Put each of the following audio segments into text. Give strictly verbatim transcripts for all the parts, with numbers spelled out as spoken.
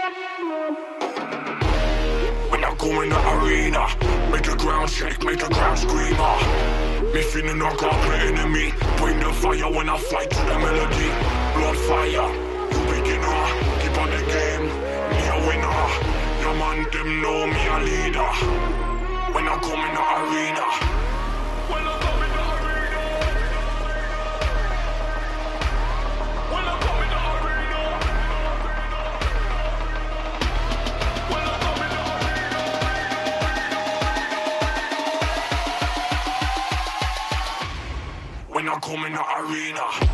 When I go in the arena, make the ground shake, make the ground scream. Ah. Me feeling no company me. Bring the fire when I fly to the melody. Blood fire, you beginner. Keep on the game, me a winner. Your man them know me a leader. When I come in the arena. When I come in the arena. When I come in the arena. When I come in the arena. When I come in the arena.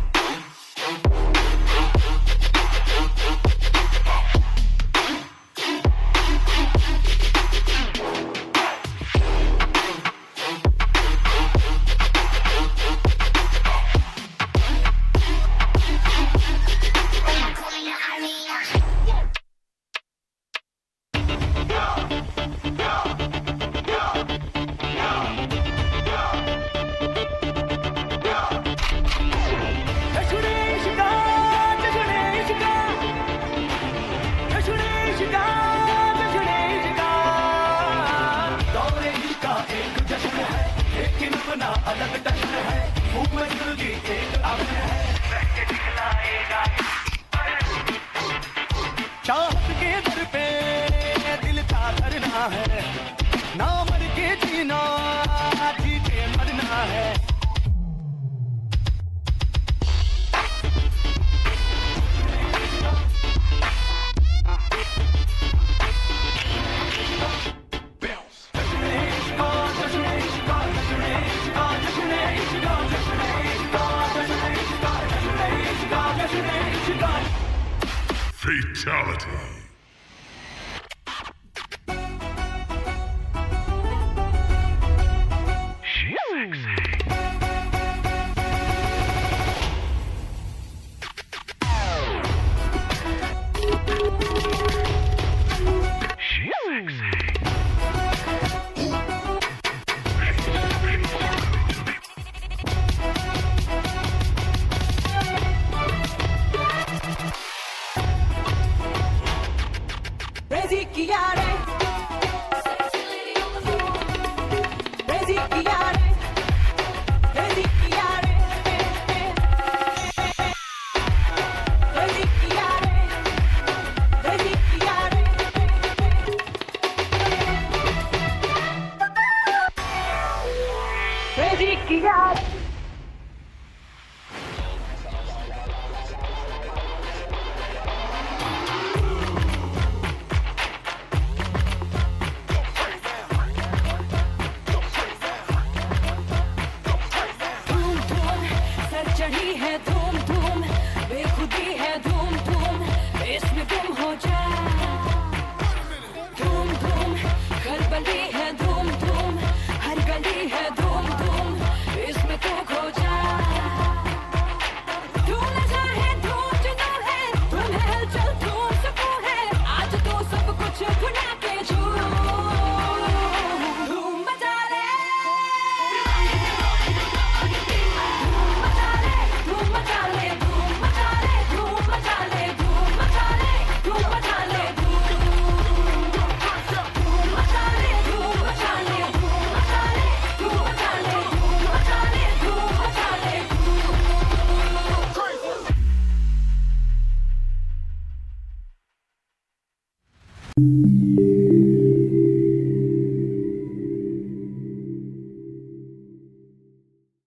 Fatality. You